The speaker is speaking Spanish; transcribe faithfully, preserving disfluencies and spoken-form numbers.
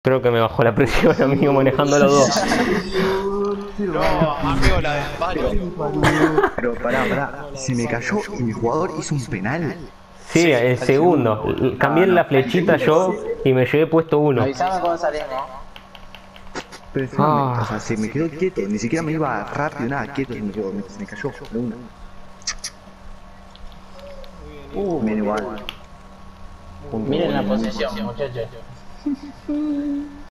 Creo que me bajó la presión, amigo, manejando los dos. No, amigo, la del palo. Pero pará, pará. Se me cayó y mi jugador hizo un penal. Sí, el segundo. L- Cambié No, la no. flechita yo y me llevé puesto uno. Avisame cuando salimos. Pero encima, me- o Ah, sea, se me quedó quieto. Ni siquiera me iba rápido, nada, quieto. Se me, quedó, me, se me cayó de una. Uh, bien igual. Punto Miren la bueno. posición, muchachos.